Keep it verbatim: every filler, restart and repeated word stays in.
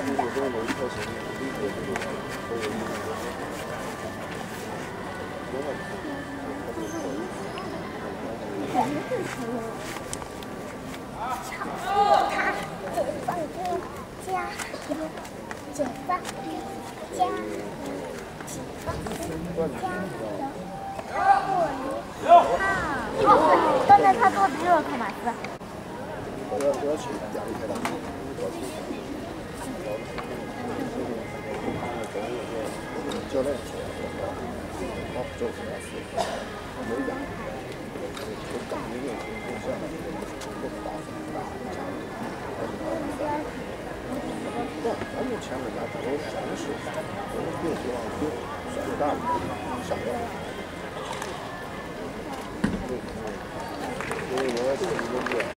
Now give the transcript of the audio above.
放歌加油，解放加油，解放加油。啊！刚才他做的热克马斯。 不要不要去压力太大。教练说，他不做什么事，没养，就干一个就这样，不打打打强，对，咱们前面来都全是，我们越希望越越大想要。对，因为我也是一个。